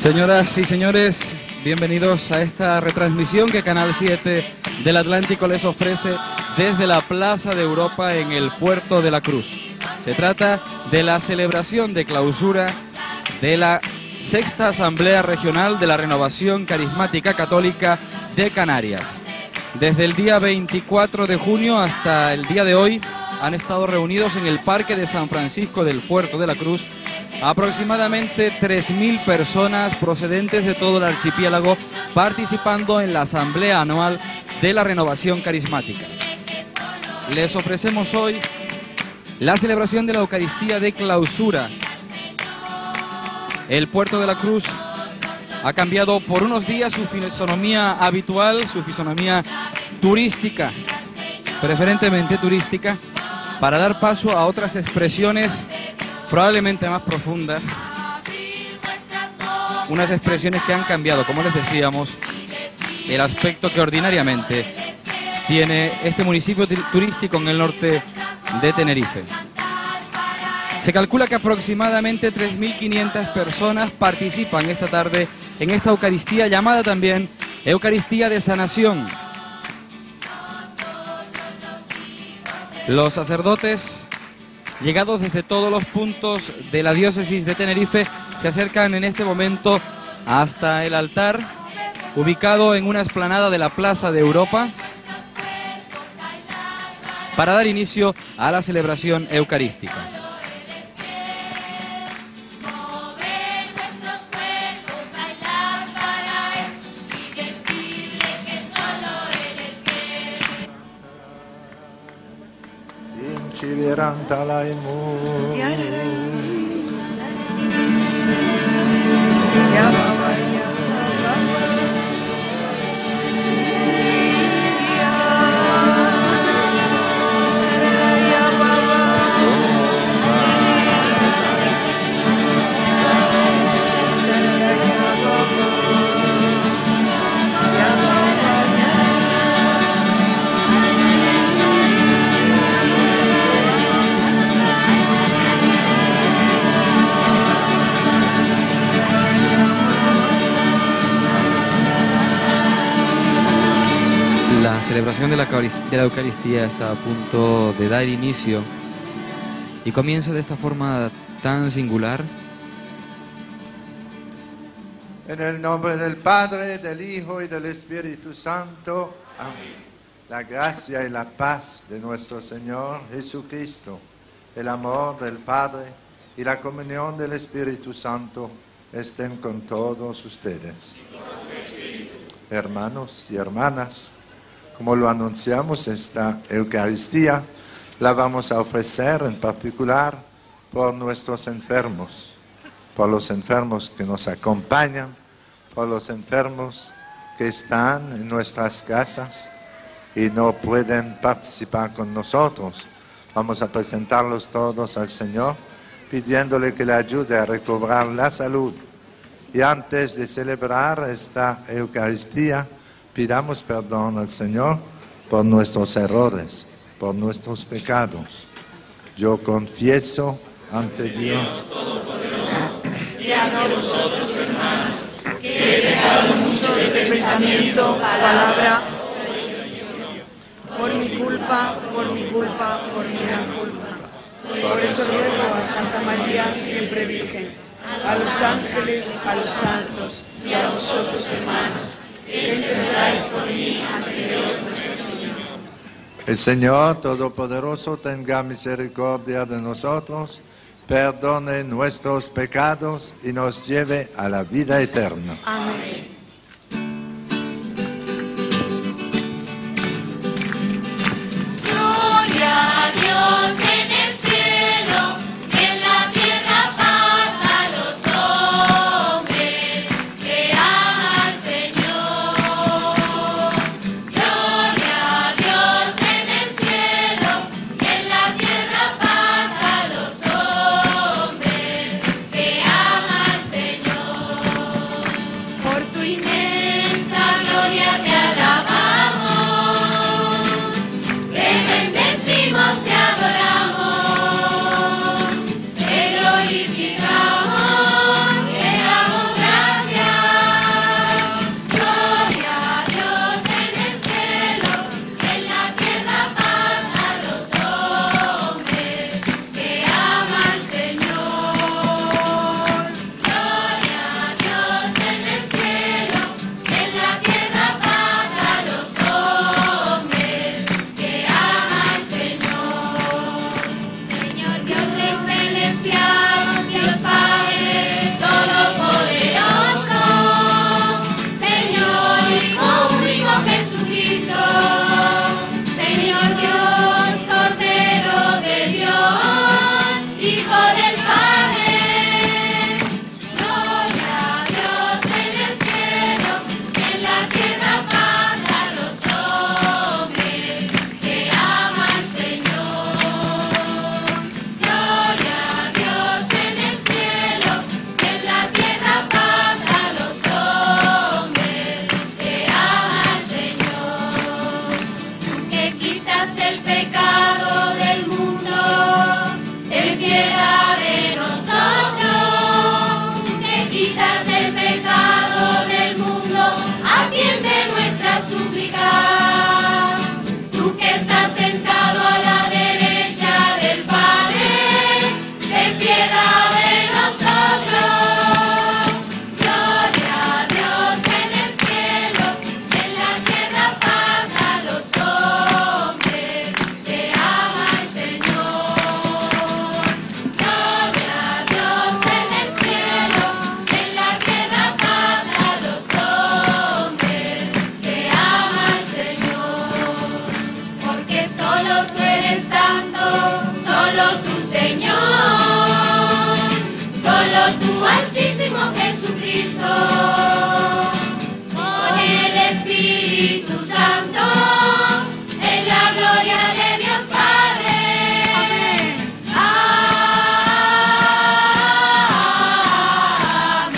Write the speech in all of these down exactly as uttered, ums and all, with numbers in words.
Señoras y señores, bienvenidos a esta retransmisión que Canal siete del Atlántico les ofrece desde la Plaza de Europa en el Puerto de la Cruz. Se trata de la celebración de clausura de la Sexta Asamblea Regional de la Renovación Carismática Católica de Canarias. Desde el día veinticuatro de junio hasta el día de hoy han estado reunidos en el Parque de San Francisco del Puerto de la Cruz aproximadamente tres mil personas procedentes de todo el archipiélago participando en la Asamblea Anual de la Renovación Carismática. Les ofrecemos hoy la celebración de la Eucaristía de clausura. El Puerto de la Cruz ha cambiado por unos días su fisonomía habitual, su fisonomía turística, preferentemente turística, para dar paso a otras expresiones probablemente más profundas, unas expresiones que han cambiado, como les decíamos, el aspecto que ordinariamente tiene este municipio turístico en el norte de Tenerife. Se calcula que aproximadamente tres mil quinientas personas participan esta tarde en esta Eucaristía, llamada también Eucaristía de Sanación. Los sacerdotes, llegados desde todos los puntos de la diócesis de Tenerife, se acercan en este momento hasta el altar, ubicado en una explanada de la Plaza de Europa, para dar inicio a la celebración eucarística. La celebración de la, de la Eucaristía está a punto de dar inicio y comienza de esta forma tan singular. En el nombre del Padre, del Hijo y del Espíritu Santo. Amén. La gracia y la paz de nuestro Señor Jesucristo, el amor del Padre y la comunión del Espíritu Santo estén con todos ustedes. Hermanos y hermanas, como lo anunciamos, esta Eucaristía la vamos a ofrecer en particular por nuestros enfermos, por los enfermos que nos acompañan, por los enfermos que están en nuestras casas y no pueden participar con nosotros. Vamos a presentarlos todos al Señor, pidiéndole que le ayude a recobrar la salud. Y antes de celebrar esta Eucaristía, pidamos perdón al Señor por nuestros errores, por nuestros pecados. Yo confieso ante Dios Todopoderoso y ante vosotros, hermanos, que he pecado mucho de pensamiento, palabra, por mi culpa, por mi culpa, por mi gran culpa. Por eso ruego a Santa María, siempre Virgen, a los ángeles, a los santos y a vosotros, hermanos, que intercedáis por mí ante Dios nuestro Señor. El Señor Todopoderoso tenga misericordia de nosotros, perdone nuestros pecados y nos lleve a la vida eterna. Amén. Gloria a Dios en el cielo, en la tierra paz a los hombres que aman al Señor. Gloria a Dios en el cielo, en la tierra paz a los hombres que aman al Señor. Por tu quitas el pecado del mundo, ten piedad de nosotros. Que quitas el pecado del mundo, atiende nuestra súplica. Tú que estás sentado a la derecha del Padre, ten piedad de nosotros. Gloria a Dios en el cielo, en la tierra paz a los hombres que ama el Señor. Gloria a Dios en el cielo, en la tierra paz a los hombres que ama el Señor. Porque solo tú eres santo, solo tú, Señor, solo tú, Altísimo Jesucristo, con el Espíritu Santo, en la gloria de Dios Padre. Amén.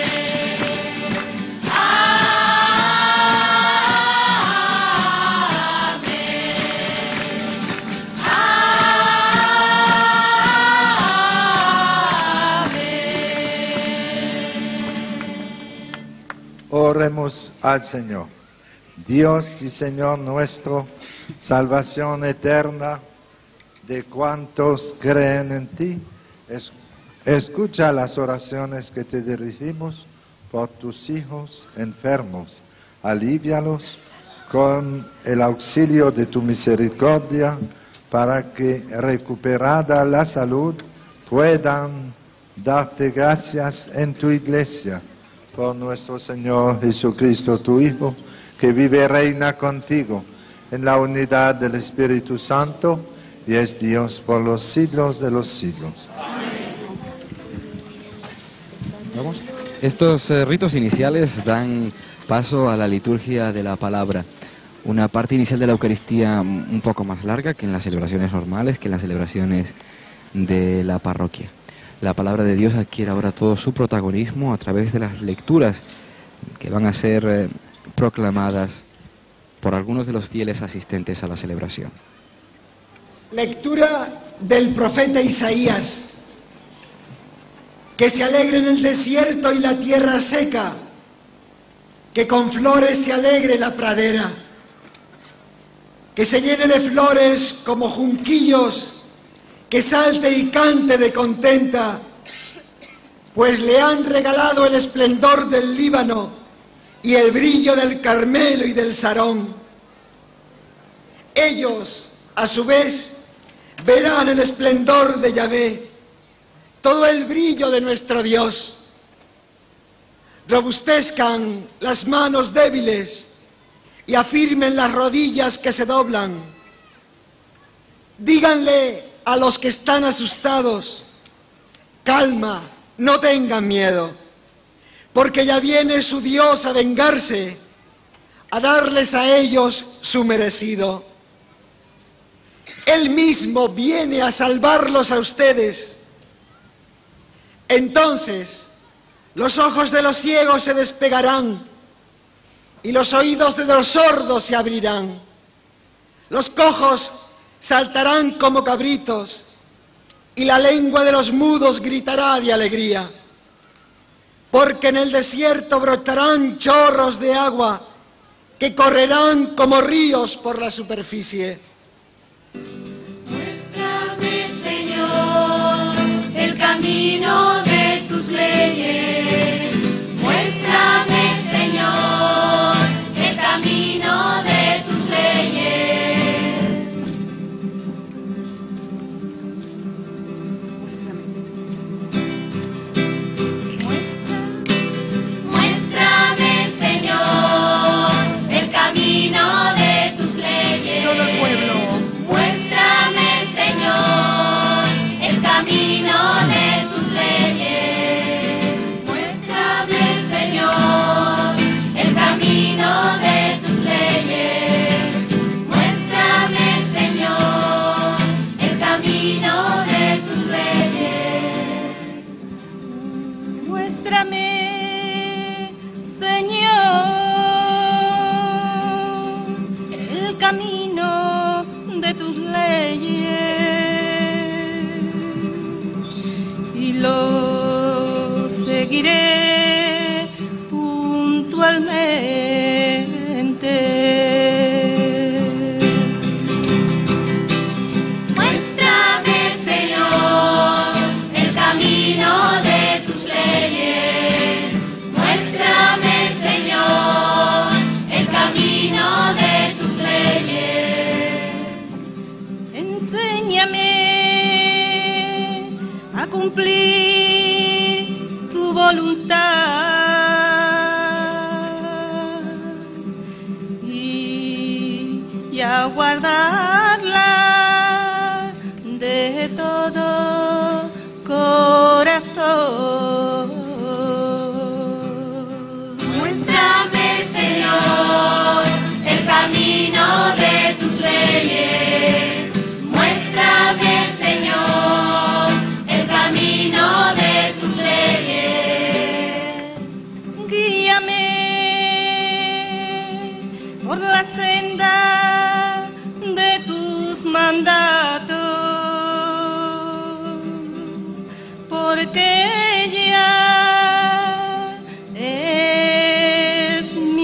Oremos al Señor. Dios y Señor nuestro, salvación eterna de cuantos creen en ti, es- escucha las oraciones que te dirigimos por tus hijos enfermos. Alívialos con el auxilio de tu misericordia para que, recuperada la salud, puedan darte gracias en tu iglesia. Por nuestro Señor Jesucristo, tu Hijo, que vive y reina contigo en la unidad del Espíritu Santo y es Dios por los siglos de los siglos. Vamos. Estos eh, ritos iniciales dan paso a la liturgia de la palabra. Una parte inicial de la Eucaristía mm, un poco más larga que en las celebraciones normales, que en las celebraciones de la parroquia. La palabra de Dios adquiere ahora todo su protagonismo a través de las lecturas que van a ser eh, proclamadas por algunos de los fieles asistentes a la celebración. Lectura del profeta Isaías. Que se alegre en el desierto y la tierra seca, que con flores se alegre la pradera, que se llene de flores como junquillos, que salte y cante de contenta, pues le han regalado el esplendor del Líbano y el brillo del Carmelo y del Sarón. Ellos, a su vez, verán el esplendor de Yahvé, todo el brillo de nuestro Dios. Robustezcan las manos débiles y afirmen las rodillas que se doblan. Díganle a los que están asustados: calma, no tengan miedo, porque ya viene su Dios a vengarse, a darles a ellos su merecido. Él mismo viene a salvarlos a ustedes. Entonces los ojos de los ciegos se despegarán y los oídos de los sordos se abrirán. Los cojos saltarán como cabritos y la lengua de los mudos gritará de alegría. Porque en el desierto brotarán chorros de agua que correrán como ríos por la superficie. Muéstrame, Señor, el camino de tus leyes. Muéstrame, Señor, el camino de tus leyes. Muéstrame, Señor, el camino de tus leyes. Todo el pueblo. Muéstrame, Señor, el camino de tus leyes. Muéstrame, Señor, el camino de tus leyes. Muéstrame, Señor, el camino de tus leyes. Muéstrame, Señor, el camino seguiré puntualmente. Muéstrame, Señor, el camino de tus leyes. Muéstrame, Señor, el camino de tus leyes. Enséñame a cumplir tu voluntad y, y a guardarla de todo corazón. Muéstrame, Señor, el camino de tus leyes. Muéstrame, Señor, el camino de tus leyes. Guíame por la senda de tus mandatos, porque ella es mi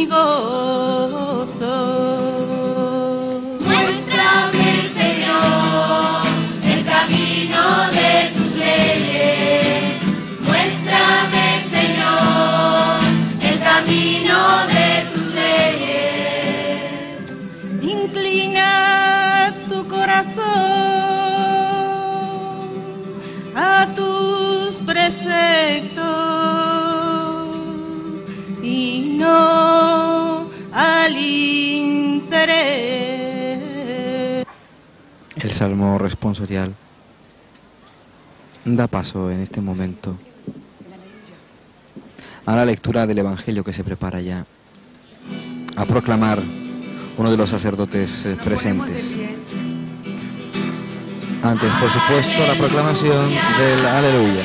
gozo. Muéstrame, Señor, el camino de tus leyes. Muéstrame, Señor, el camino de tus leyes. Inclina tu corazón a tus preceptos y no al interés. El Salmo responsorial da paso en este momento a la lectura del Evangelio que se prepara ya a proclamar uno de los sacerdotes eh, presentes. Antes, por supuesto, la proclamación del Aleluya.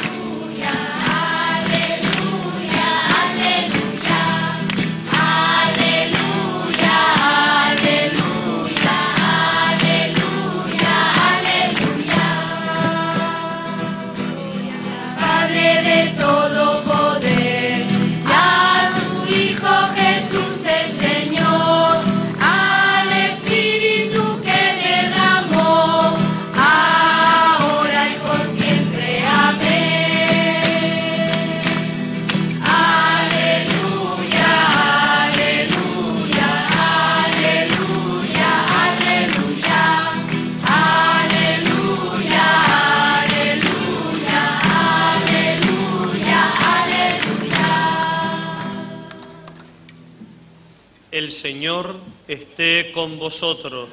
Padre de todo poder, a su Hijo Jesús el Señor, al Espíritu que derramó, ahora y por siempre. Amén. Aleluya, aleluya, aleluya, aleluya, aleluya, aleluya, aleluya, aleluya. El Señor esté con vosotros.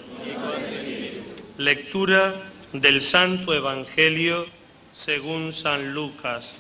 Lectura del Santo Evangelio según San Lucas.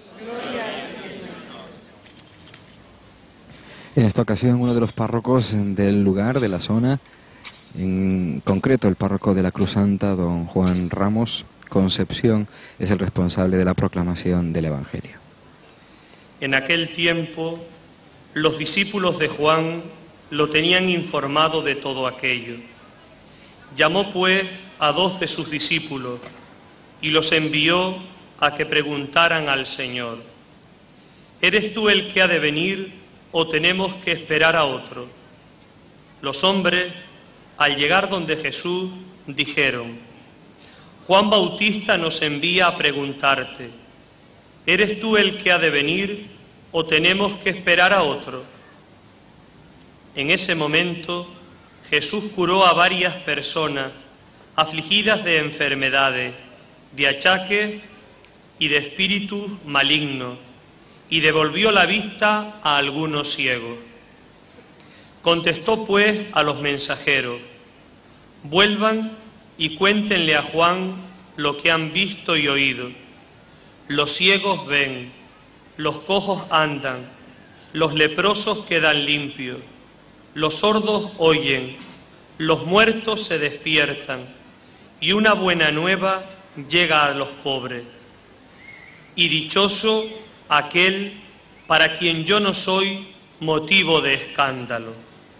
En esta ocasión, uno de los párrocos del lugar, de la zona, en concreto el párroco de la Cruz Santa, don Juan Ramos Concepción, es el responsable de la proclamación del Evangelio. En aquel tiempo, los discípulos de Juan lo tenían informado de todo aquello. Llamó pues a dos de sus discípulos y los envió a que preguntaran al Señor: ¿eres tú el que ha de venir o tenemos que esperar a otro? Los hombres, al llegar donde Jesús, dijeron: Juan Bautista nos envía a preguntarte: ¿eres tú el que ha de venir o tenemos que esperar a otro? En ese momento Jesús curó a varias personas afligidas de enfermedades, de achaques y de espíritus malignos, y devolvió la vista a algunos ciegos. Contestó pues a los mensajeros: vuelvan y cuéntenle a Juan lo que han visto y oído. Los ciegos ven, los cojos andan, los leprosos quedan limpios, los sordos oyen, los muertos se despiertan, y una buena nueva llega a los pobres. Y dichoso aquel para quien yo no soy motivo de escándalo.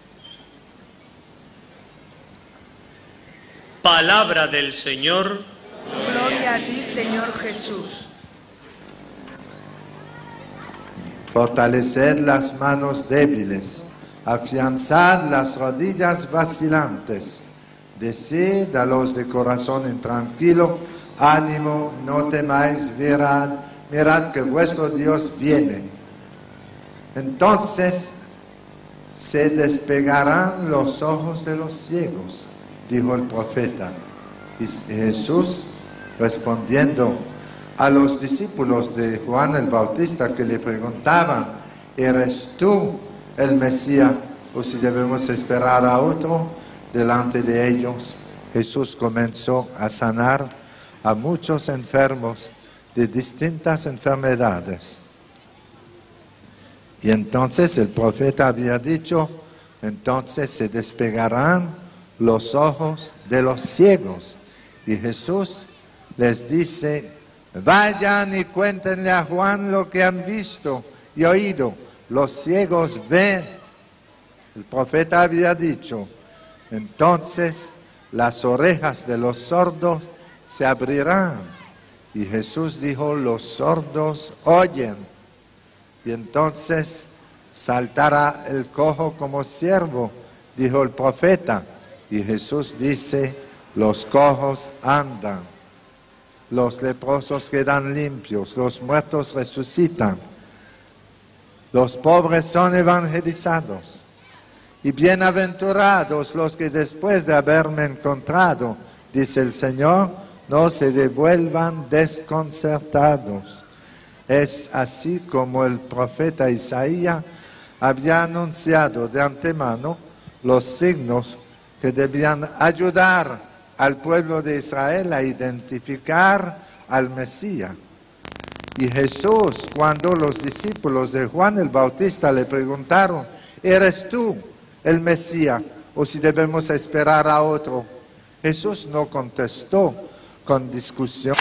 Palabra del Señor. Gloria a ti, Señor Jesús. Fortaleced las manos débiles, afianzad las rodillas vacilantes. Decid a los de corazón intranquilo, ánimo, no temáis, mirad, mirad que vuestro Dios viene. Entonces se despegarán los ojos de los ciegos, dijo el profeta. Y Jesús, respondiendo a los discípulos de Juan el Bautista que le preguntaban, ¿eres tú el Mesías o si debemos esperar a otro? Delante de ellos, Jesús comenzó a sanar a muchos enfermos de distintas enfermedades. Y entonces el profeta había dicho, entonces se despegarán los ojos de los ciegos. Y Jesús les dice, vayan y cuéntenle a Juan lo que han visto y oído. Los ciegos ven. El profeta había dicho, entonces las orejas de los sordos se abrirán. Y Jesús dijo, los sordos oyen. Y entonces saltará el cojo como ciervo, dijo el profeta. Y Jesús dice, los cojos andan, los leprosos quedan limpios, los muertos resucitan, los pobres son evangelizados. Y bienaventurados los que después de haberme encontrado, dice el Señor, no se devuelvan desconcertados. Es así como el profeta Isaías había anunciado de antemano los signos que debían ayudar al pueblo de Israel a identificar al Mesías. Y Jesús, cuando los discípulos de Juan el Bautista le preguntaron, ¿eres tú el Mesías o si debemos esperar a otro? Jesús no contestó con discusión.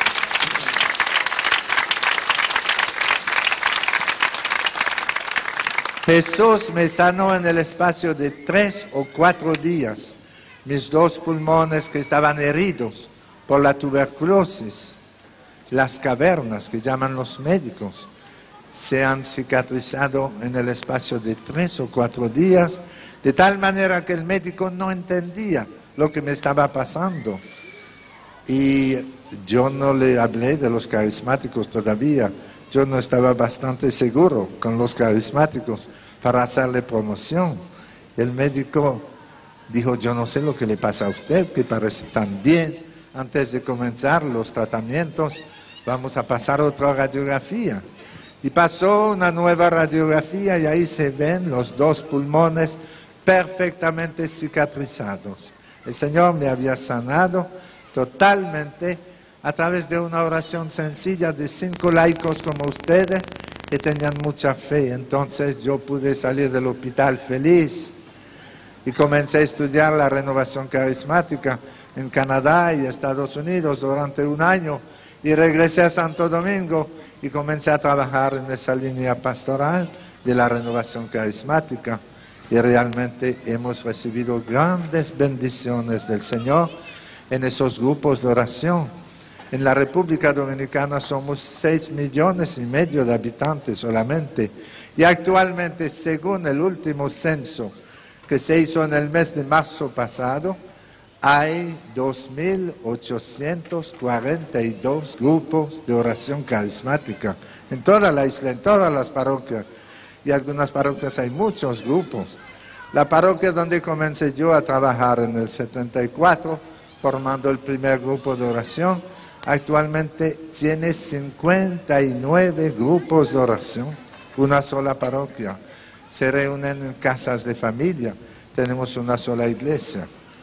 Jesús me sanó en el espacio de tres o cuatro días. Mis dos pulmones que estaban heridos por la tuberculosis, las cavernas que llaman los médicos, se han cicatrizado en el espacio de tres o cuatro días, de tal manera que el médico no entendía lo que me estaba pasando. Y yo no le hablé de los carismáticos todavía. Yo no estaba bastante seguro con los carismáticos para hacerle promoción. El médico dijo, yo no sé lo que le pasa a usted, que parece tan bien. Antes de comenzar los tratamientos, vamos a pasar otra radiografía. Y pasó una nueva radiografía y ahí se ven los dos pulmones perfectamente cicatrizados. El Señor me había sanado totalmente a través de una oración sencilla de cinco laicos como ustedes que tenían mucha fe. Entonces yo pude salir del hospital feliz y comencé a estudiar la renovación carismática en Canadá y Estados Unidos durante un año y regresé a Santo Domingo y comencé a trabajar en esa línea pastoral de la renovación carismática y realmente hemos recibido grandes bendiciones del Señor en esos grupos de oración. En la República Dominicana somos seis millones y medio de habitantes solamente. Y actualmente, según el último censo que se hizo en el mes de marzo pasado, hay dos mil ochocientos cuarenta y dos grupos de oración carismática en toda la isla, en todas las parroquias. Y algunas parroquias hay muchos grupos. La parroquia donde comencé yo a trabajar en el setenta y cuatro, formando el primer grupo de oración, actualmente tiene cincuenta y nueve grupos de oración, una sola parroquia. Se reúnen en casas de familia, tenemos una sola iglesia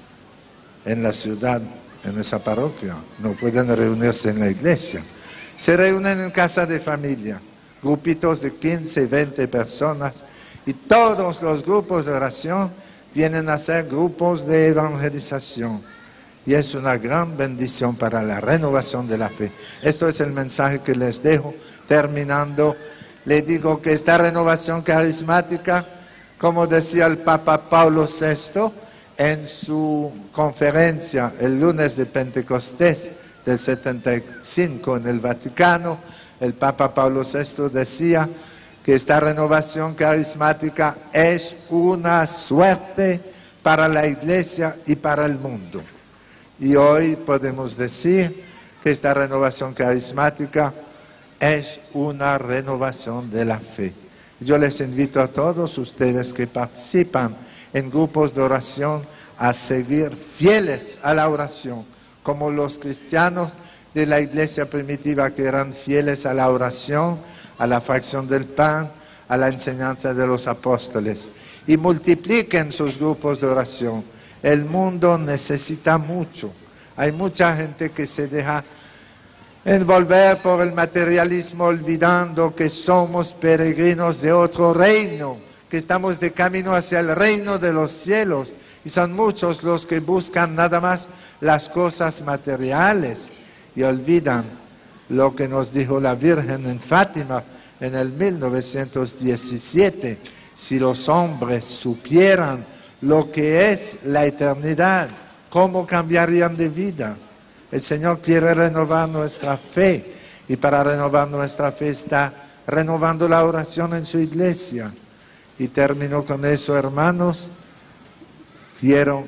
en la ciudad, en esa parroquia. No pueden reunirse en la iglesia. Se reúnen en casa de familia, grupitos de quince, veinte personas, y todos los grupos de oración vienen a ser grupos de evangelización. Y es una gran bendición para la renovación de la fe. Esto es el mensaje que les dejo. Terminando, le digo que esta renovación carismática, como decía el Papa Pablo sexto en su conferencia el lunes de Pentecostés del setenta y cinco en el Vaticano, el Papa Pablo sexto decía que esta renovación carismática es una suerte para la Iglesia y para el mundo. Y hoy podemos decir que esta renovación carismática es una renovación de la fe. Yo les invito a todos ustedes que participan en grupos de oración a seguir fieles a la oración, como los cristianos de la iglesia primitiva que eran fieles a la oración, a la fracción del pan, a la enseñanza de los apóstoles. Y multipliquen sus grupos de oración. El mundo necesita mucho. Hay mucha gente que se deja envolver por el materialismo, olvidando que somos peregrinos de otro reino, que estamos de camino hacia el reino de los cielos. Y son muchos los que buscan nada más las cosas materiales y olvidan lo que nos dijo la Virgen en Fátima en el mil novecientos diecisiete. Si los hombres supieran lo que es la eternidad, ¿cómo cambiarían de vida? El Señor quiere renovar nuestra fe, y para renovar nuestra fe está renovando la oración en su iglesia. Y termino con eso, hermanos. Quiero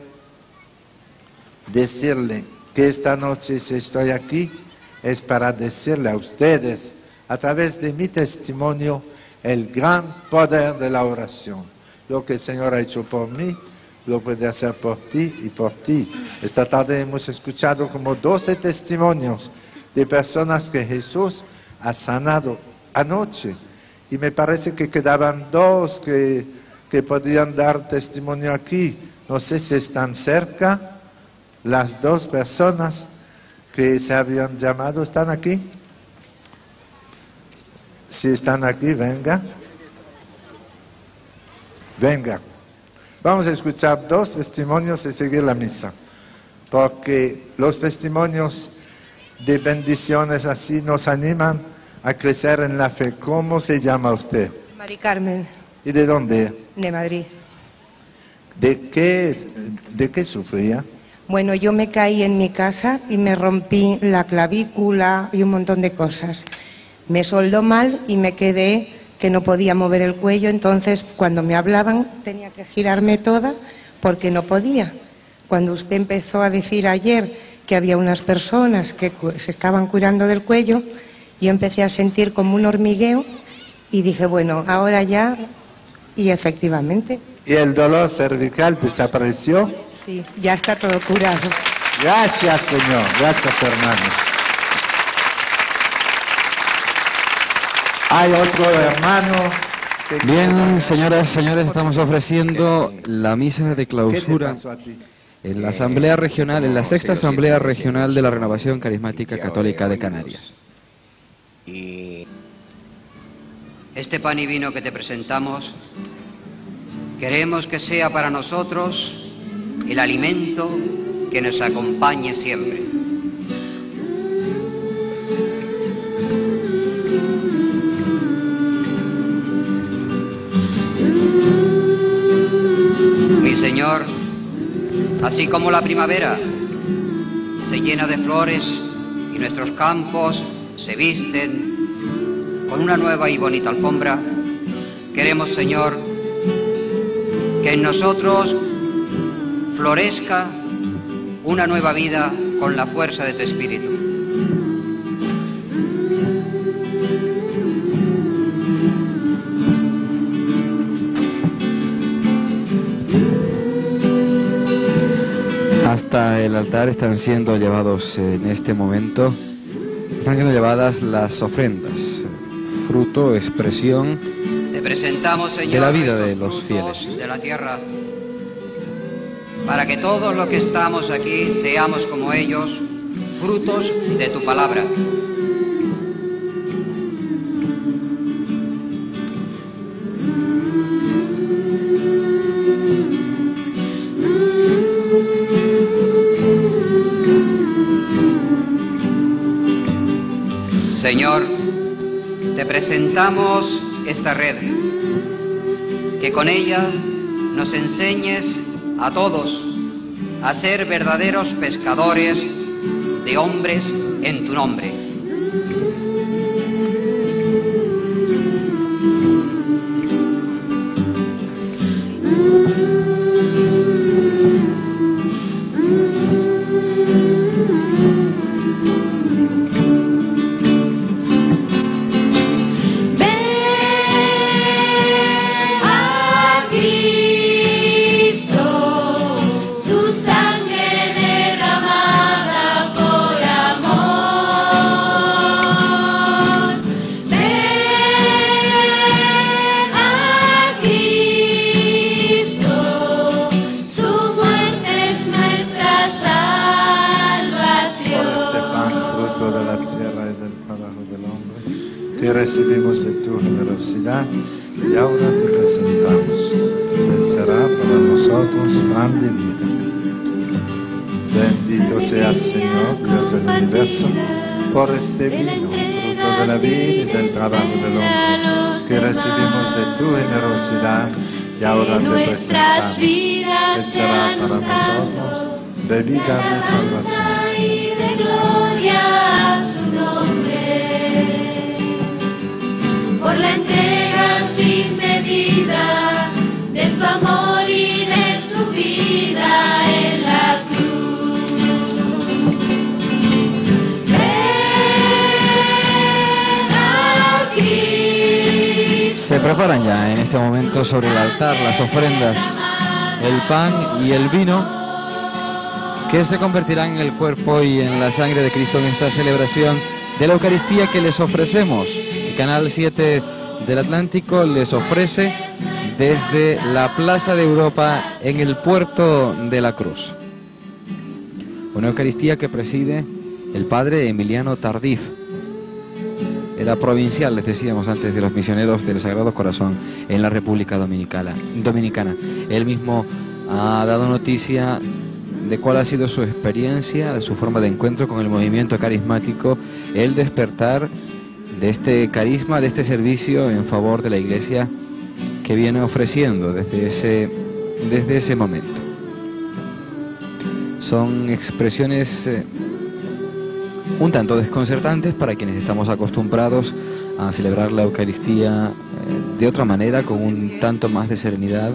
decirle que esta noche, si estoy aquí, es para decirle a ustedes, a través de mi testimonio, el gran poder de la oración. Lo que el Señor ha hecho por mí, lo puede hacer por ti y por ti. Esta tarde hemos escuchado como doce testimonios de personas que Jesús ha sanado anoche. Y me parece que quedaban dos que, que podían dar testimonio aquí. No sé si están cerca. Las dos personas que se habían llamado, ¿están aquí? Si están aquí, venga. Venga. Vamos a escuchar dos testimonios y seguir la misa, porque los testimonios de bendiciones así nos animan a crecer en la fe. ¿Cómo se llama usted? Mari Carmen, ¿Y de dónde? de Madrid. ¿De qué, de qué sufría? Bueno, yo me caí en mi casa y me rompí la clavícula y un montón de cosas. Me soldó mal y me quedé que no podía mover el cuello, entonces cuando me hablaban tenía que girarme toda porque no podía. Cuando usted empezó a decir ayer que había unas personas que se estaban curando del cuello, yo empecé a sentir como un hormigueo y dije, bueno, ahora ya, y efectivamente. ¿Y el dolor cervical desapareció? Sí, ya está todo curado. Gracias, Señor. Gracias, hermano. Hay otro hermano. que- Bien, señoras y señores, estamos ofreciendo la misa de ¿Qué te clausura pasó a ti? en la Asamblea Regional, en la Sexta Asamblea Regional de la Renovación Carismática Católica de Canarias. Y este pan y vino que te presentamos, queremos que sea para nosotros el alimento que nos acompañe siempre. Mi Señor, así como la primavera se llena de flores y nuestros campos se visten con una nueva y bonita alfombra, queremos, Señor, que en nosotros florezca una nueva vida con la fuerza de tu Espíritu. Hasta el altar están siendo llevados en este momento, están siendo llevadas las ofrendas, fruto, expresión Te presentamos, Señor, de la vida estos de los frutos fieles. de la tierra, para que todos los que estamos aquí seamos como ellos, frutos de tu palabra. Señor, te presentamos esta red, que con ella nos enseñes a todos a ser verdaderos pescadores de hombres en tu nombre. que recibimos de tu generosidad y ahora te presentamos. Él será para nosotros pan de vida. Bendito seas, Señor, Dios del universo, por este vino, fruto de la vida y del trabajo del hombre, que recibimos de tu generosidad y ahora te presentamos. Él será para nosotros bebida de salvación. Y de gloria a su nombre, por la entrega sin medida de su amor y de su vida en la cruz. Ven aquí. Se preparan ya en este momento sobre el altar las ofrendas, el pan y el vino, que se convertirán en el cuerpo y en la sangre de Cristo en esta celebración de la Eucaristía que les ofrecemos. El Canal siete del Atlántico les ofrece desde la Plaza de Europa en el puerto de la Cruz. Una Eucaristía que preside el padre Emiliano Tardif. Era provincial, les decíamos antes, de los misioneros del Sagrado Corazón en la República Dominicana. Dominicana. Él mismo ha dado noticia de cuál ha sido su experiencia, de su forma de encuentro con el movimiento carismático, el despertar de este carisma, de este servicio en favor de la Iglesia que viene ofreciendo desde ese, desde ese momento. Son expresiones eh, un tanto desconcertantes para quienes estamos acostumbrados a celebrar la Eucaristía eh, de otra manera, con un tanto más de serenidad.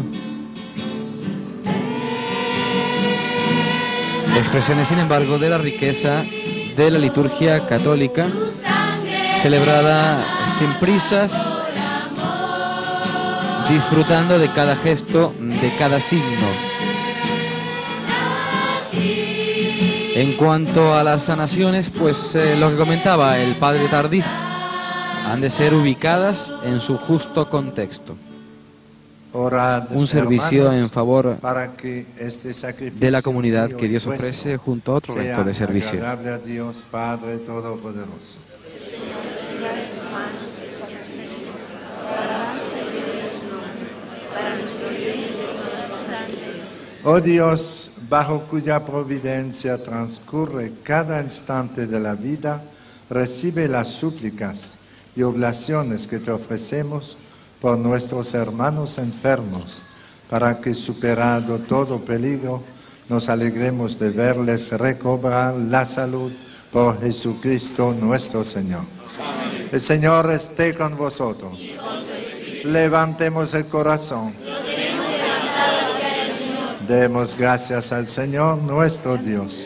Expresiones, sin embargo, de la riqueza de la liturgia católica, celebrada sin prisas, disfrutando de cada gesto, de cada signo. En cuanto a las sanaciones, pues eh, lo que comentaba el padre Tardif, han de ser ubicadas en su justo contexto. Orad, Un servicio hermanos, en favor para que este sacrificio de la comunidad mío que y Dios vuestro ofrece junto a otro sea resto de servicio. agradable a Dios Padre Todopoderoso. Oh Dios, bajo cuya providencia transcurre cada instante de la vida, recibe las súplicas y oblaciones que te ofrecemos por nuestros hermanos enfermos, para que, superado todo peligro, nos alegremos de verles recobrar la salud por Jesucristo nuestro Señor. Amén. El Señor esté con vosotros. Y con tu espíritu. Levantemos el corazón. Lo tenemos levantado hacia el Señor. Demos gracias al Señor nuestro Dios.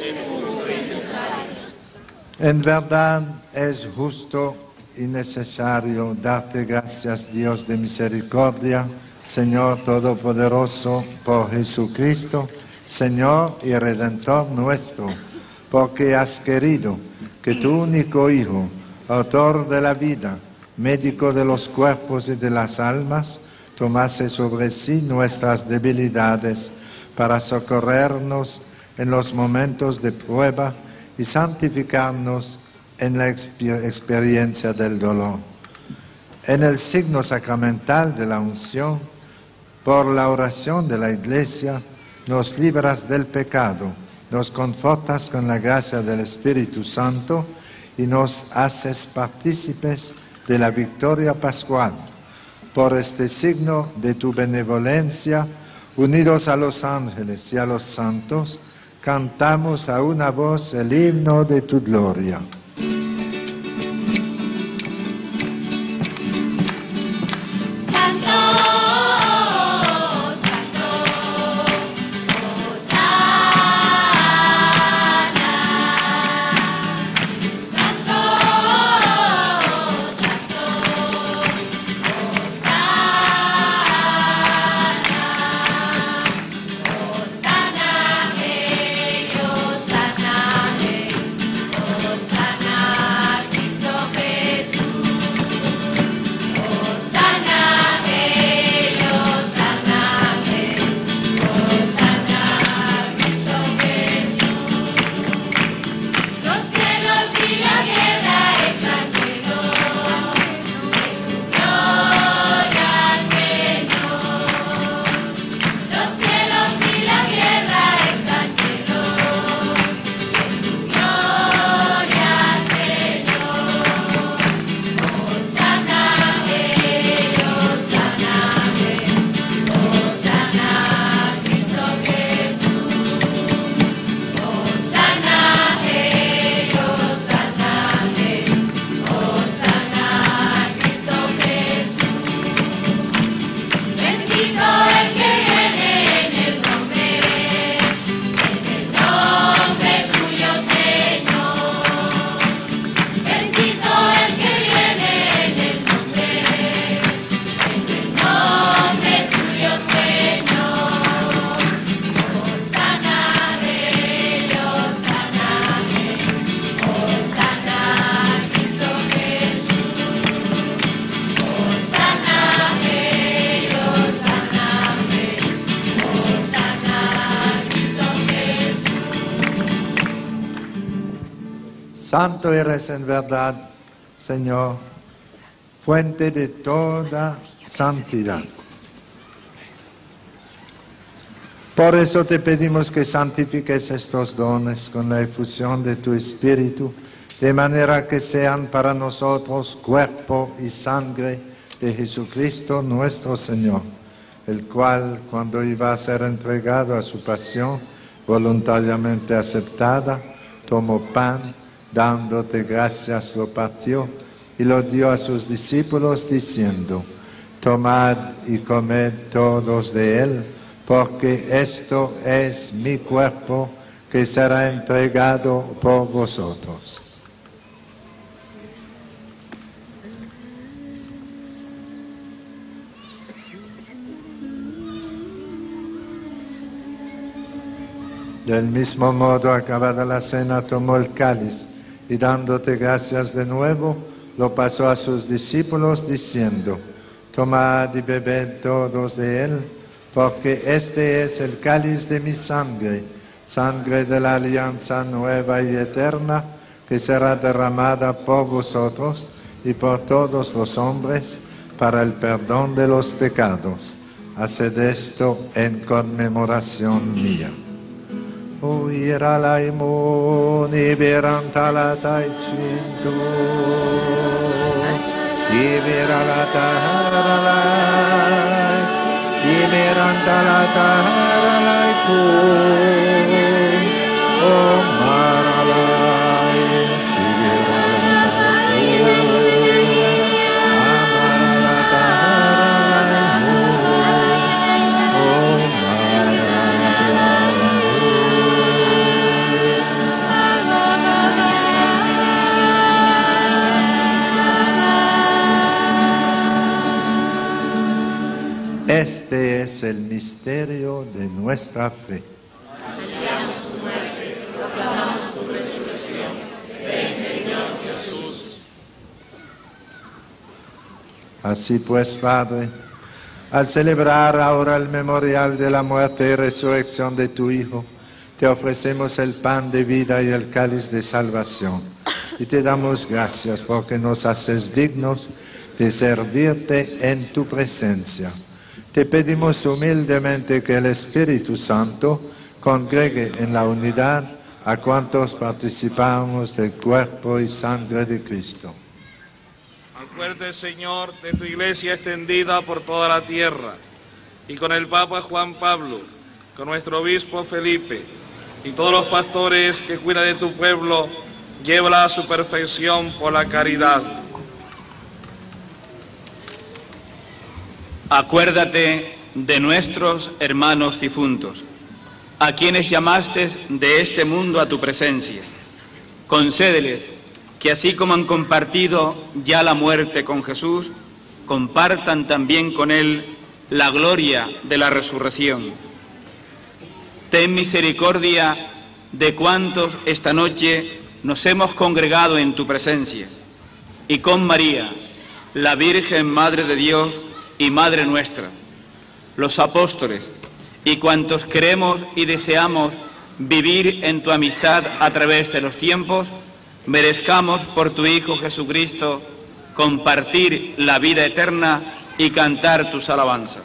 En verdad es justo y necesario darte gracias, Dios de misericordia, Señor Todopoderoso, por Jesucristo, Señor y Redentor nuestro, porque has querido que tu único Hijo, autor de la vida, médico de los cuerpos y de las almas, tomase sobre sí nuestras debilidades para socorrernos en los momentos de prueba y santificarnos en la experiencia del dolor. En el signo sacramental de la unción, por la oración de la Iglesia, nos libras del pecado, nos confortas con la gracia del Espíritu Santo y nos haces partícipes de la victoria pascual. Por este signo de tu benevolencia, unidos a los ángeles y a los santos, cantamos a una voz el himno de tu gloria. Sana, hey, oh, sana, hey, oh, sana. Santo eres en verdad, Señor, fuente de toda santidad. Por eso te pedimos que santifiques estos dones con la efusión de tu Espíritu, de manera que sean para nosotros cuerpo y sangre de Jesucristo nuestro Señor, el cual, cuando iba a ser entregado a su pasión voluntariamente aceptada, tomó pan, dándote gracias, lo partió y lo dio a sus discípulos diciendo: tomad y comed todos de él, porque esto es mi cuerpo que será entregado por vosotros. Del mismo modo, acabada la cena, tomó el cáliz y dándote gracias de nuevo, lo pasó a sus discípulos diciendo: tomad y bebed todos de él, porque este es el cáliz de mi sangre, sangre de la alianza nueva y eterna, que será derramada por vosotros y por todos los hombres para el perdón de los pecados. Haced esto en conmemoración mía. Uira la imun iberanta la taichinto, ibera la taharala, iberanta la taharala kun, o marala, ibera la taharala kun, o marala. Este es el misterio de nuestra fe. Anunciamos tu muerte, proclamamos tu resurrección. Ven, Señor Jesús. Así pues, Padre, al celebrar ahora el memorial de la muerte y resurrección de tu Hijo, te ofrecemos el pan de vida y el cáliz de salvación. Y te damos gracias porque nos haces dignos de servirte en tu presencia. Te pedimos humildemente que el Espíritu Santo congregue en la unidad a cuantos participamos del cuerpo y sangre de Cristo. Acuérdate, Señor, de tu iglesia extendida por toda la tierra, y con el Papa Juan Pablo, con nuestro obispo Felipe, y todos los pastores que cuidan de tu pueblo, llévala a su perfección por la caridad. Acuérdate de nuestros hermanos difuntos, a quienes llamaste de este mundo a tu presencia. Concédeles que así como han compartido ya la muerte con Jesús, compartan también con Él la gloria de la resurrección. Ten misericordia de cuantos esta noche nos hemos congregado en tu presencia, y con María, la Virgen Madre de Dios y Madre nuestra, los apóstoles y cuantos queremos y deseamos vivir en tu amistad a través de los tiempos, merezcamos por tu Hijo Jesucristo compartir la vida eterna y cantar tus alabanzas.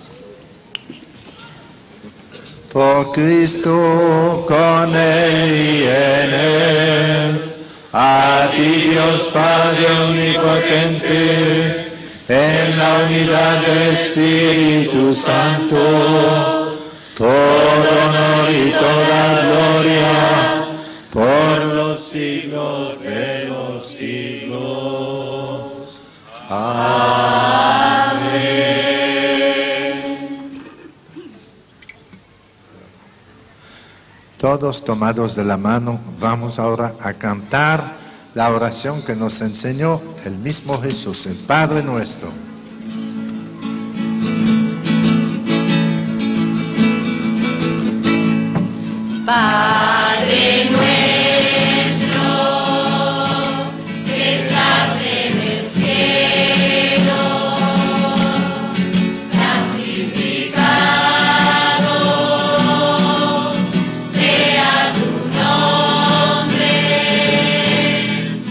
Por Cristo, con Él y en Él, a ti Dios Padre omnipotente, en la unidad del Espíritu Santo, todo honor y toda gloria, por los siglos de los siglos. Amén. Todos tomados de la mano, vamos ahora a cantar la oración que nos enseñó el mismo Jesús, el Padre Nuestro. Padre nuestro, que estás en el cielo, santificado sea tu nombre.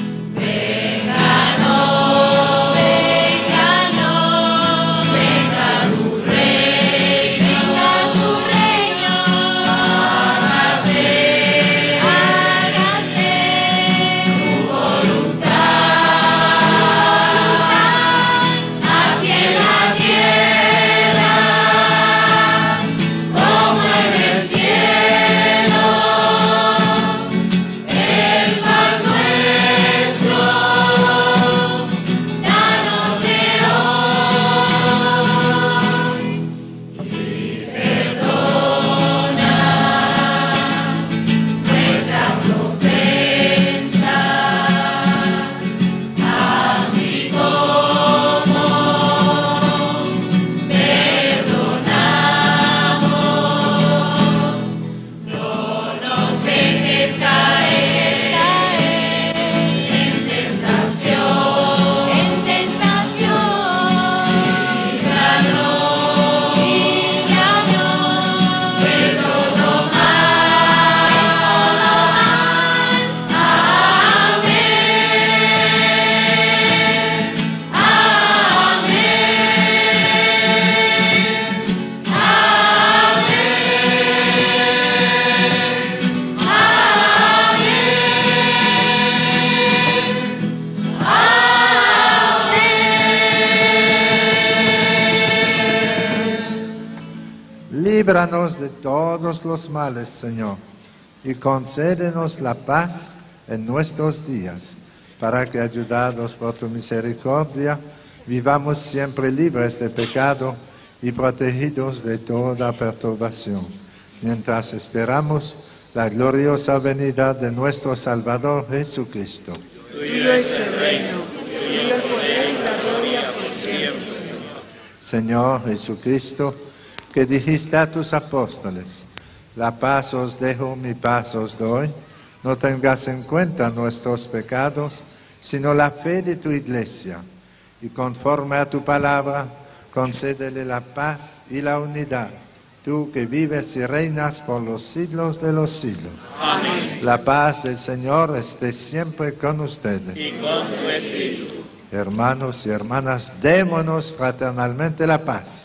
Líbranos de todos los males, Señor, y concédenos la paz en nuestros días, para que, ayudados por tu misericordia, vivamos siempre libres de pecado y protegidos de toda perturbación, mientras esperamos la gloriosa venida de nuestro Salvador Jesucristo. Tuyo es el reino, tuyo el poder y la gloria por siempre. Señor Jesucristo, que dijiste a tus apóstoles, la paz os dejo, mi paz os doy, no tengas en cuenta nuestros pecados, sino la fe de tu iglesia, y conforme a tu palabra, concédele la paz y la unidad, tú que vives y reinas por los siglos de los siglos. Amén. La paz del Señor esté siempre con ustedes. Y con tu espíritu. Hermanos y hermanas, démonos fraternalmente la paz.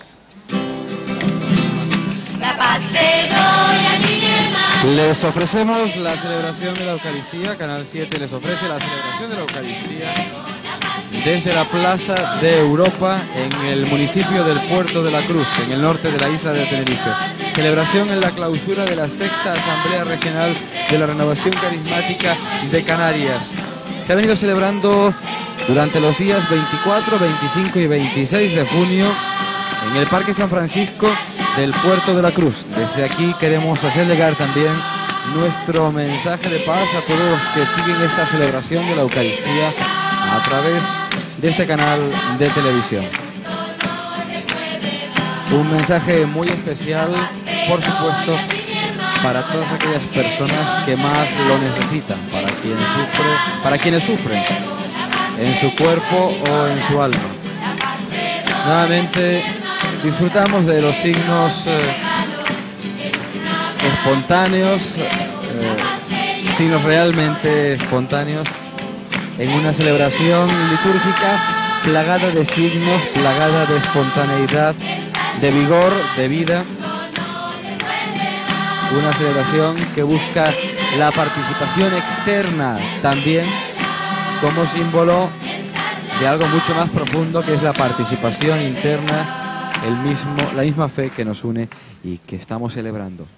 La paz te doy a ti, mi hermano. Les ofrecemos la celebración de la Eucaristía. Canal siete les ofrece la celebración de la Eucaristía desde la Plaza de Europa en el municipio del Puerto de la Cruz, en el norte de la isla de Tenerife. Celebración en la clausura de la sexta Asamblea Regional de la Renovación Carismática de Canarias. Se ha venido celebrando durante los días veinticuatro, veinticinco y veintiséis de junio en el Parque San Francisco del Puerto de la Cruz. Desde aquí queremos hacer llegar también nuestro mensaje de paz a todos los que siguen esta celebración de la Eucaristía a través de este canal de televisión. Un mensaje muy especial, por supuesto, para todas aquellas personas que más lo necesitan, para quienes sufren, para quienes sufren en su cuerpo o en su alma. Nuevamente disfrutamos de los signos eh, espontáneos, eh, signos realmente espontáneos, en una celebración litúrgica plagada de signos, plagada de espontaneidad, de vigor, de vida. Una celebración que busca la participación externa también como símbolo de algo mucho más profundo, que es la participación interna, el mismo, la misma fe que nos une y que estamos celebrando.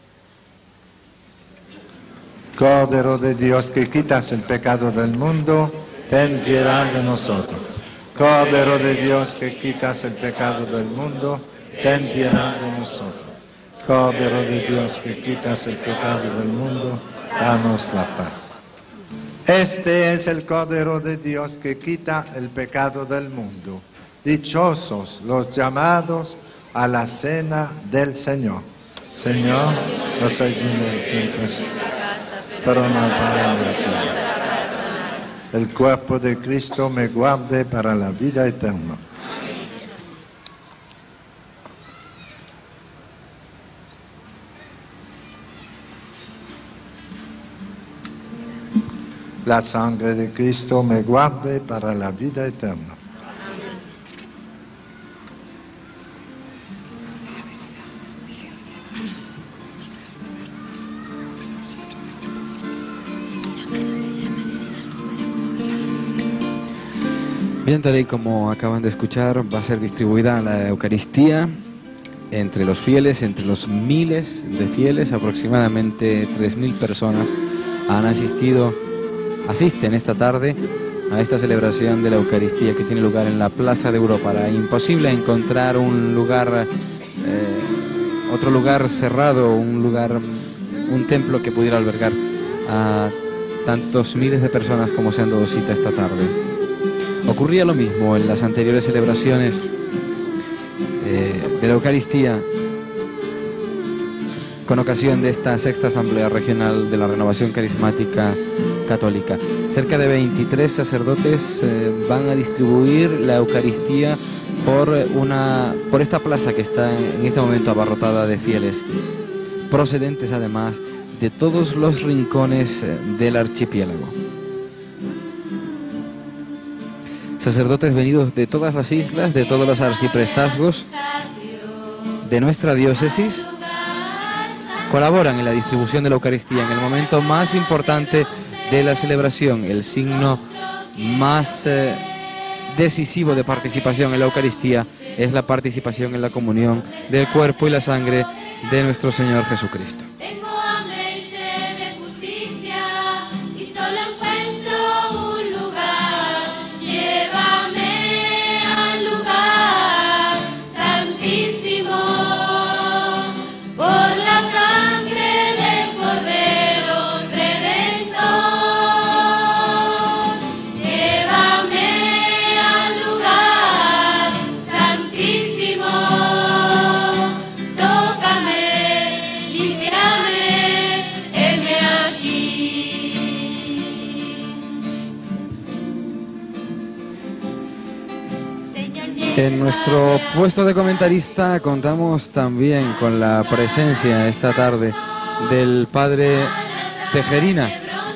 Cordero de Dios, que quitas el pecado del mundo, ten piedad de nosotros. Cordero de Dios, que quitas el pecado del mundo, ten piedad de nosotros. Cordero de Dios, que quitas el pecado del mundo, danos la paz. Este es el Cordero de Dios que quita el pecado del mundo. Dichosos los llamados a la cena del Señor. Señor, no soy digno de que entres, pero una palabra tuya. El cuerpo de Cristo me guarde para la vida eterna. La sangre de Cristo me guarde para la vida eterna. Bien, tal y como acaban de escuchar, va a ser distribuida la Eucaristía entre los fieles, entre los miles de fieles, aproximadamente tres mil personas han asistido, asisten esta tarde a esta celebración de la Eucaristía que tiene lugar en la Plaza de Europa. Era imposible encontrar un lugar, eh, otro lugar cerrado, un lugar, un templo que pudiera albergar a tantos miles de personas como se han dado cita esta tarde. Ocurría lo mismo en las anteriores celebraciones eh, de la Eucaristía con ocasión de esta sexta Asamblea Regional de la Renovación Carismática Católica. Cerca de veintitrés sacerdotes eh, van a distribuir la Eucaristía por, una, por esta plaza que está en este momento abarrotada de fieles, procedentes además de todos los rincones del archipiélago. Sacerdotes venidos de todas las islas, de todos los arciprestazgos de nuestra diócesis, colaboran en la distribución de la Eucaristía en el momento más importante de la celebración. El signo más eh, decisivo de participación en la Eucaristía es la participación en la comunión del cuerpo y la sangre de nuestro Señor Jesucristo. Tengo hambre y sed de justicia y solo encuentro un lugar. Llévame al lugar santísimo por la sangre del Cordero Redentor. Llévame al lugar santísimo. Tócame, límpiame, heme aquí. Señor, En nuestro puesto de comentarista contamos también con la presencia esta tarde del padre Tejerina,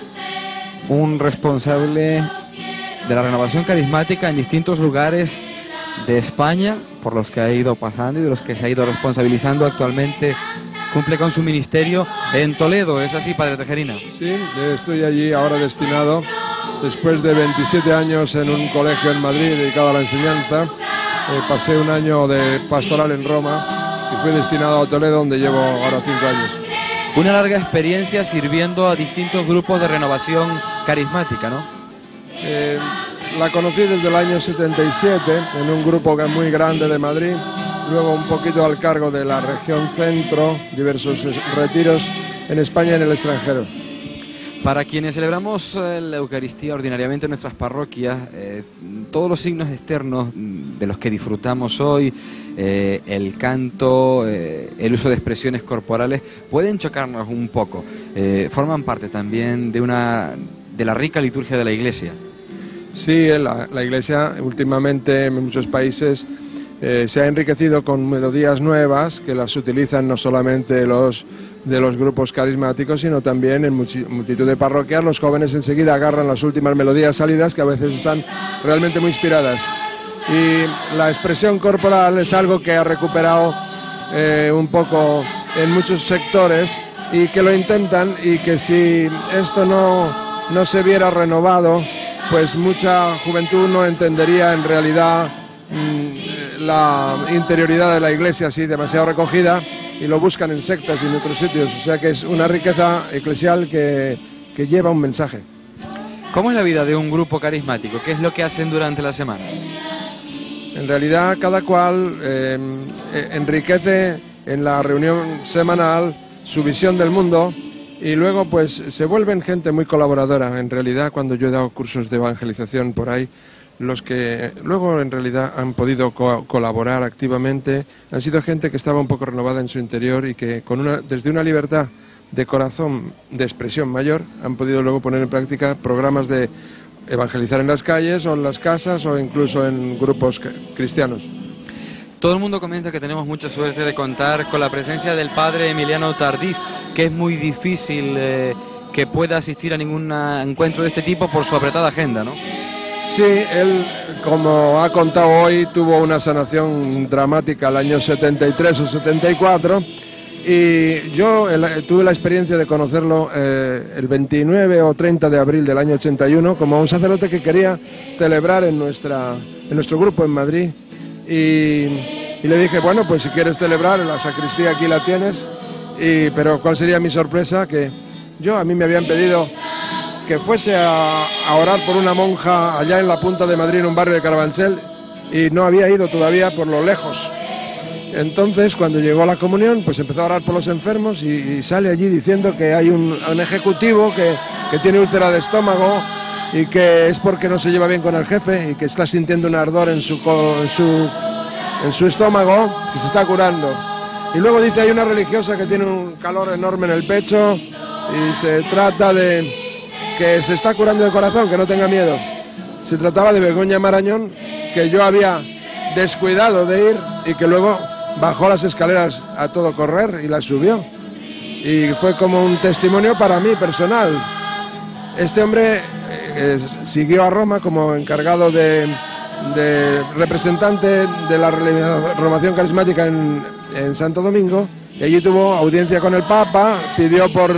un responsable de la renovación carismática en distintos lugares de España, por los que ha ido pasando y de los que se ha ido responsabilizando actualmente. Cumple con su ministerio en Toledo, ¿es así, padre Tejerina? Sí, estoy allí ahora destinado, después de veintisiete años en un colegio en Madrid dedicado a la enseñanza. Eh, pasé un año de pastoral en Roma y fui destinado a Toledo, donde llevo ahora cinco años. Una larga experiencia sirviendo a distintos grupos de renovación carismática, ¿no? Eh, la conocí desde el año setenta y siete en un grupo que es muy grande de Madrid, luego un poquito al cargo de la región centro, diversos retiros en España y en el extranjero. Para quienes celebramos eh, la Eucaristía ordinariamente en nuestras parroquias, eh, todos los signos externos de los que disfrutamos hoy, eh, el canto, eh, el uso de expresiones corporales, pueden chocarnos un poco. Eh, forman parte también de, una, de la rica liturgia de la Iglesia. Sí, la, la Iglesia últimamente en muchos países eh, se ha enriquecido con melodías nuevas que las utilizan no solamente los de los grupos carismáticos, sino también en multitud de parroquias. Los jóvenes enseguida agarran las últimas melodías salidas, que a veces están realmente muy inspiradas. Y la expresión corporal es algo que ha recuperado eh, un poco en muchos sectores y que lo intentan, y que si esto no, no se viera renovado, pues mucha juventud no entendería en realidad mmm, la interioridad de la Iglesia así demasiado recogida, y lo buscan en sectas y en otros sitios. O sea que es una riqueza eclesial que, que lleva un mensaje. ¿Cómo es la vida de un grupo carismático? ¿Qué es lo que hacen durante la semana? En realidad cada cual eh, enriquece en la reunión semanal su visión del mundo, y luego pues se vuelven gente muy colaboradora. En realidad, cuando yo he dado cursos de evangelización por ahí, los que luego en realidad han podido co colaborar activamente han sido gente que estaba un poco renovada en su interior y que con una, desde una libertad de corazón, de expresión mayor, han podido luego poner en práctica programas de evangelizar en las calles o en las casas o incluso en grupos cristianos. Todo el mundo comenta que tenemos mucha suerte de contar con la presencia del padre Emiliano Tardif, que es muy difícil eh, que pueda asistir a ningún encuentro de este tipo por su apretada agenda, ¿no? Sí, él, como ha contado hoy, tuvo una sanación dramática el año setenta y tres o setenta y cuatro, y yo el, tuve la experiencia de conocerlo eh, el veintinueve o treinta de abril del año ochenta y uno como un sacerdote que quería celebrar en, nuestra, en nuestro grupo en Madrid, y, y le dije, bueno, pues si quieres celebrar, la sacristía aquí la tienes, y, pero ¿cuál sería mi sorpresa? Que yo, a mí me habían pedido que fuese a, a orar por una monja allá en la punta de Madrid, en un barrio de Carabanchel, y no había ido todavía por lo lejos. Entonces, cuando llegó a la comunión, pues empezó a orar por los enfermos, y, y sale allí diciendo que hay un, un ejecutivo que, que tiene úlcera de estómago y que es porque no se lleva bien con el jefe y que está sintiendo un ardor en su, en su, en su estómago, que se está curando. Y luego dice, hay una religiosa que tiene un calor enorme en el pecho y se trata de que se está curando de corazón, que no tenga miedo. Se trataba de Begoña Marañón, que yo había descuidado de ir y que luego bajó las escaleras a todo correr y las subió. Y fue como un testimonio para mí personal. Este hombre eh, siguió a Roma como encargado de, de representante de la renovación carismática en, en Santo Domingo, y allí tuvo audiencia con el Papa, pidió por...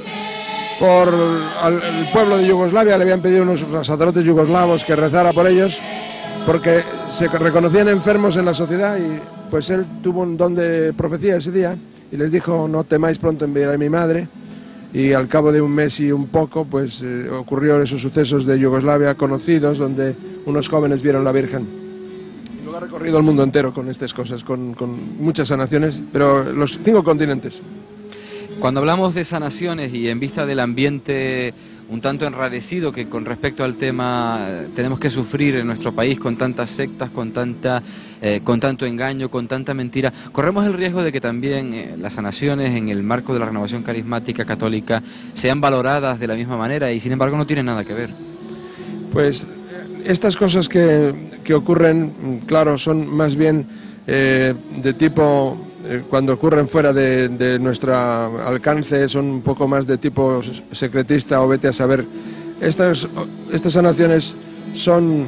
por el pueblo de Yugoslavia, le habían pedido unos sacerdotes yugoslavos que rezara por ellos, porque se reconocían enfermos en la sociedad, y pues él tuvo un don de profecía ese día y les dijo, no temáis, pronto enviaré a mi madre. Y al cabo de un mes y un poco, pues eh, ocurrió esos sucesos de Yugoslavia conocidos, donde unos jóvenes vieron la Virgen. Y luego ha recorrido el mundo entero con estas cosas, con, con muchas sanaciones, pero los cinco continentes. Cuando hablamos de sanaciones y en vista del ambiente un tanto enrarecido que con respecto al tema eh, tenemos que sufrir en nuestro país con tantas sectas, con tanta eh, con tanto engaño, con tanta mentira, corremos el riesgo de que también eh, las sanaciones en el marco de la renovación carismática católica sean valoradas de la misma manera y sin embargo no tienen nada que ver. Pues estas cosas que, que ocurren, claro, son más bien eh, de tipo, eh, cuando ocurren fuera de, de nuestro alcance, son un poco más de tipo secretista o vete a saber. Estas, estas sanaciones son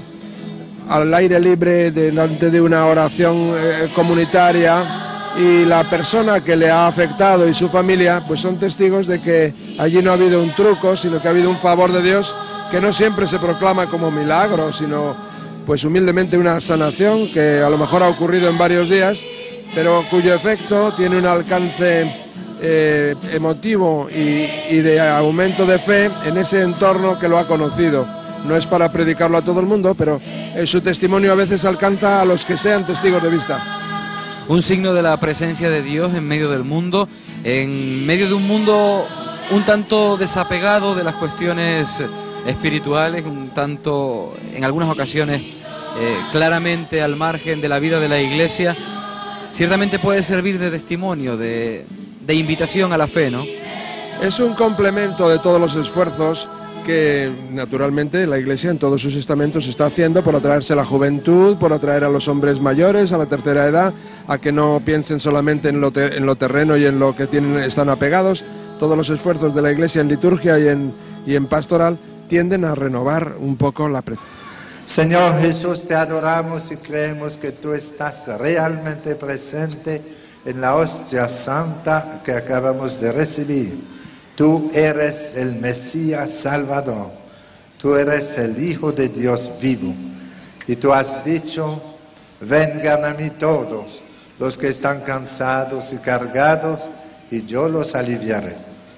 al aire libre, delante de una oración eh, comunitaria, y la persona que le ha afectado y su familia pues son testigos de que allí no ha habido un truco, sino que ha habido un favor de Dios que no siempre se proclama como milagro, sino pues humildemente una sanación que a lo mejor ha ocurrido en varios días, pero cuyo efecto tiene un alcance eh, emotivo y, y de aumento de fe en ese entorno que lo ha conocido. No es para predicarlo a todo el mundo, pero eh, su testimonio a veces alcanza a los que sean testigos de vista. Un signo de la presencia de Dios en medio del mundo, en medio de un mundo un tanto desapegado de las cuestiones espirituales, un tanto, en algunas ocasiones, eh, claramente al margen de la vida de la Iglesia. Ciertamente puede servir de testimonio, de, de invitación a la fe, ¿no? Es un complemento de todos los esfuerzos que naturalmente la Iglesia en todos sus estamentos está haciendo por atraerse a la juventud, por atraer a los hombres mayores, a la tercera edad, a que no piensen solamente en lo, te, en lo terreno y en lo que tienen, están apegados. Todos los esfuerzos de la Iglesia en liturgia y en, y en pastoral tienden a renovar un poco la presencia. Señor Jesús, te adoramos y creemos que tú estás realmente presente en la hostia santa que acabamos de recibir. Tú eres el Mesías Salvador, tú eres el Hijo de Dios vivo. Y tú has dicho, vengan a mí todos los que están cansados y cargados, y yo los aliviaré.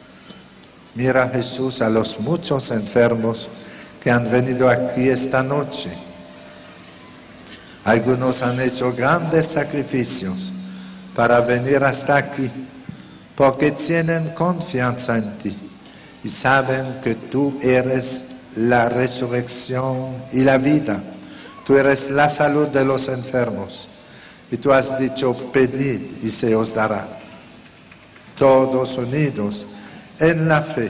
Mira, Jesús, a los muchos enfermos que han venido aquí esta noche. Algunos han hecho grandes sacrificios para venir hasta aquí, porque tienen confianza en ti y saben que tú eres la resurrección y la vida. Tú eres la salud de los enfermos. Y tú has dicho, pedid y se os dará. Todos unidos en la fe.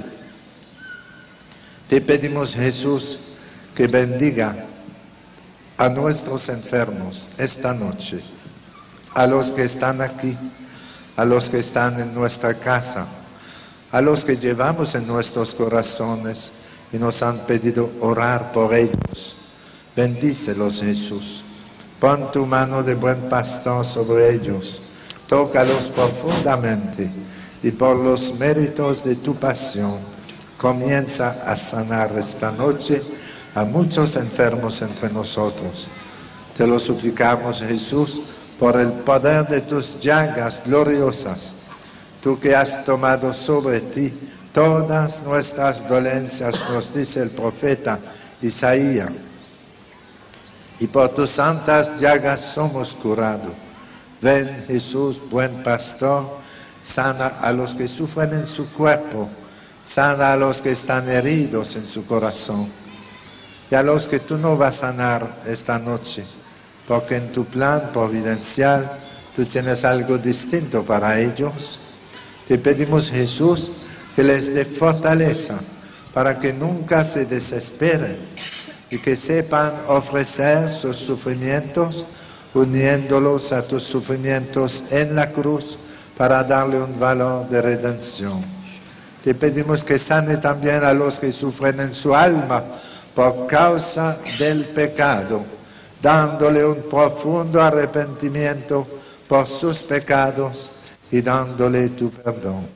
Te pedimos, Jesús, que bendiga a nuestros enfermos esta noche, a los que están aquí, a los que están en nuestra casa, a los que llevamos en nuestros corazones y nos han pedido orar por ellos. Bendícelos, Jesús. Pon tu mano de buen pastor sobre ellos. Tócalos profundamente y por los méritos de tu pasión comienza a sanar esta noche a muchos enfermos entre nosotros. Te lo suplicamos, Jesús, por el poder de tus llagas gloriosas, tú que has tomado sobre ti todas nuestras dolencias, nos dice el profeta Isaías, y por tus santas llagas somos curados. Ven, Jesús, buen pastor, sana a los que sufren en su cuerpo, sana a los que están heridos en su corazón, y a los que tú no vas a sanar esta noche, porque en tu plan providencial tú tienes algo distinto para ellos. Te pedimos, Jesús, que les dé fortaleza para que nunca se desesperen y que sepan ofrecer sus sufrimientos uniéndolos a tus sufrimientos en la cruz para darle un valor de redención. Te pedimos que sane también a los que sufren en su alma por causa del pecado, dándole un profundo arrepentimiento por sus pecados y dándole tu perdón.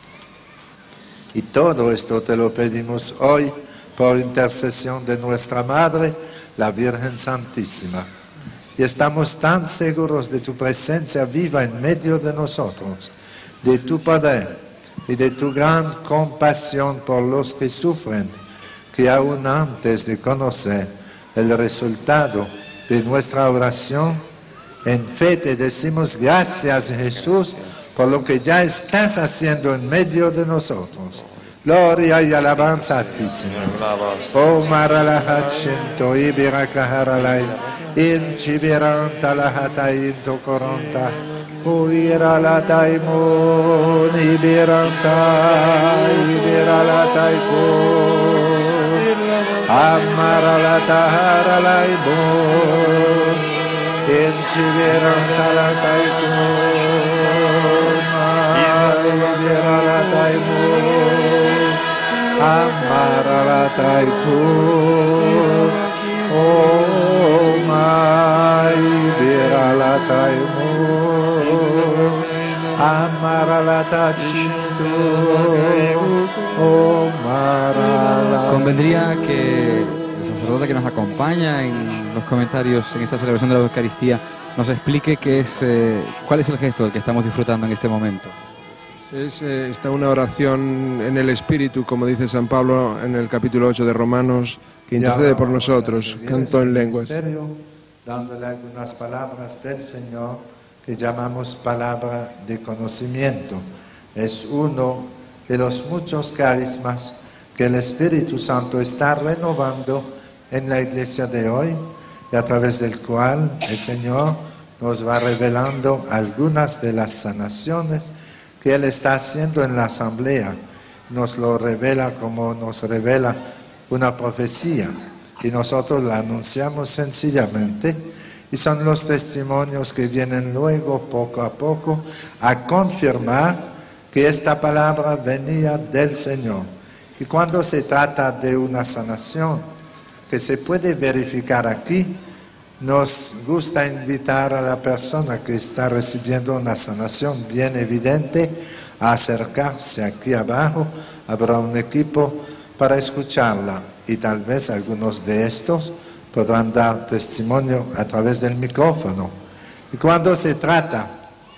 Y todo esto te lo pedimos hoy por intercesión de nuestra Madre, la Virgen Santísima. Y estamos tan seguros de tu presencia viva en medio de nosotros, de tu poder y de tu gran compasión por los que sufren, que aún antes de conocer el resultado de nuestra oración, en fe te decimos gracias, Jesús, por lo que ya estás haciendo en medio de nosotros. Gloria y alabanza a ti, Señor. Oh, maralahat shento ibirakaharalai, in chiviranta lahatai into koronta, uiralataimon ibiranta, ibiralataikon, amaralataharalaimon, in chiviranta lataikon, ibiralataimon, amaralataikon, oh my biralataimon, amaralatachindo, oh marala. Convendría que el sacerdote que nos acompaña en los comentarios en esta celebración de la Eucaristía nos explique qué es, eh, cuál es el gesto del que estamos disfrutando en este momento. Es eh, está una oración en el Espíritu, como dice San Pablo en el capítulo ocho de Romanos, que intercede por nosotros, canto en lenguas. Dándole algunas palabras del Señor que llamamos palabra de conocimiento. Es uno de los muchos carismas que el Espíritu Santo está renovando en la iglesia de hoy y a través del cual el Señor nos va revelando algunas de las sanaciones que Él está haciendo en la asamblea. Nos lo revela como nos revela una profecía y nosotros la anunciamos sencillamente, y son los testimonios que vienen luego poco a poco a confirmar que esta palabra venía del Señor. Y cuando se trata de una sanación que se puede verificar aquí, nos gusta invitar a la persona que está recibiendo una sanación bien evidente a acercarse aquí abajo. Habrá un equipo para escucharla y tal vez algunos de estos podrán dar testimonio a través del micrófono. Y cuando se trata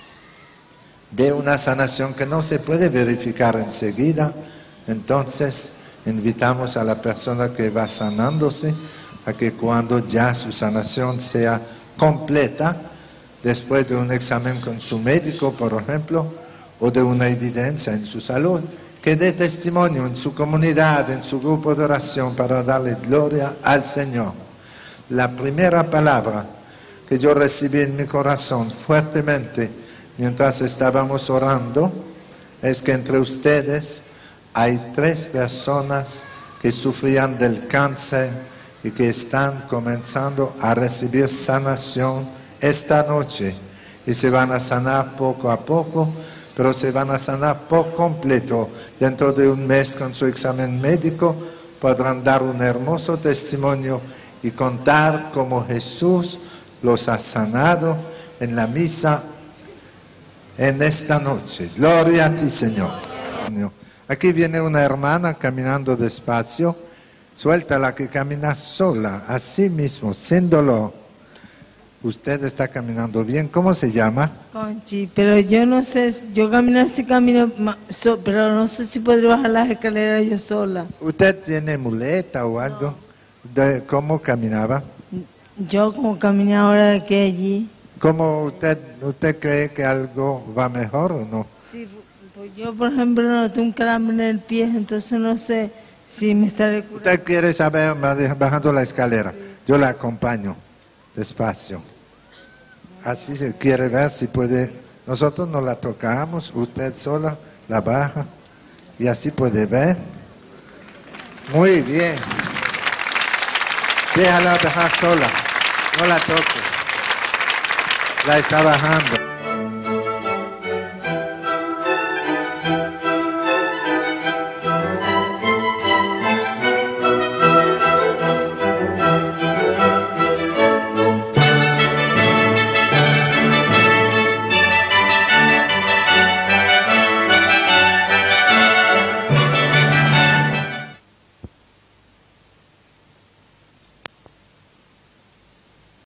de una sanación que no se puede verificar enseguida, entonces invitamos a la persona que va sanándose a que cuando ya su sanación sea completa, después de un examen con su médico, por ejemplo, o de una evidencia en su salud, que dé testimonio en su comunidad, en su grupo de oración, para darle gloria al Señor. La primera palabra que yo recibí en mi corazón fuertemente mientras estábamos orando es que entre ustedes hay tres personas que sufrían del cáncer y que están comenzando a recibir sanación esta noche y se van a sanar poco a poco, pero se van a sanar por completo. Dentro de un mes con su examen médico podrán dar un hermoso testimonio y contar cómo Jesús los ha sanado en la misa en esta noche. Gloria a ti, Señor. Aquí viene una hermana caminando despacio. Suéltala, que camina sola, así mismo, sin dolor. Usted está caminando bien. ¿Cómo se llama? Conchi, pero yo no sé, yo camino así camino, so, pero no sé si podré bajar las escaleras yo sola. ¿Usted tiene muleta o algo? ¿De cómo caminaba? Yo como caminé ahora de aquí a allí. ¿Cómo usted, usted cree que algo va mejor o no? Sí, pues yo por ejemplo noté un calambre en el pie, entonces no sé si me estaré curando. Usted quiere saber bajando la escalera. Yo la acompaño despacio. Así se quiere ver si puede. Nosotros no la tocamos, usted sola la baja y así puede ver. Muy bien. Déjala bajar sola, no la toque. La está bajando.